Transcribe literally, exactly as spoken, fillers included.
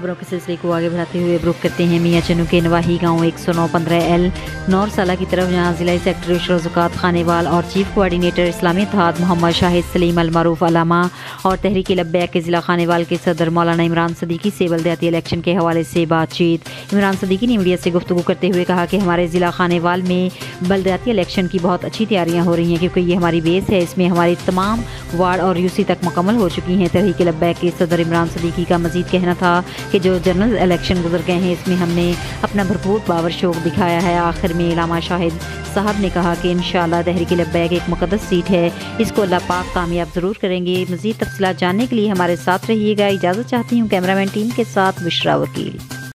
खबरों के सिलसिले को आगे बढ़ाते हुए रुख करते हैं मियाँ चन्नू के नवाही गांव एक सौ नौ पंद्रह एल नौरसाला की तरफ, जहां जिला सेक्रेटरी शरोज़कात खानेवाल और चीफ कोऑर्डिनेटर इस्लामी इत्तेहाद मोहम्मद शाहिद सलीम अल मारूफ अलामा और तहरीक लब्बैक के जिला खानेवाल के सदर मौलाना इमरान सदीकी से बलदियाती इलेक्शन के हवाले से बातचीत। इमरान सदीकी ने मीडिया से गुफ्तगू करते हुए कहा कि हमारे जिला खानेवाल में बलदियाती इलेक्शन की बहुत अच्छी तैयारियाँ हो रही हैं, क्योंकि ये हमारी बेस है। इसमें हमारी तमाम वार्ड और यूसी तक मुकम्मल हो चुकी हैं। तहरीक लब्बैक के सदर इमरान सदीकी का मजीद कहना था कि जो जनरल इलेक्शन गुजर गए हैं, इसमें हमने अपना भरपूर पावर शौक दिखाया है। आखिर में इलामा शाहिद साहब ने कहा कि इंशाअल्लाह तहरीक लब्बैक एक मुक़द्दस सीट है, इसको अल्लाह पाक कामयाब ज़रूर करेंगे। मज़ीद तफ़सीलात जानने के लिए हमारे साथ रहिएगा। इजाज़त चाहती हूँ कैमरामैन टीम के साथ बुशरा वकील।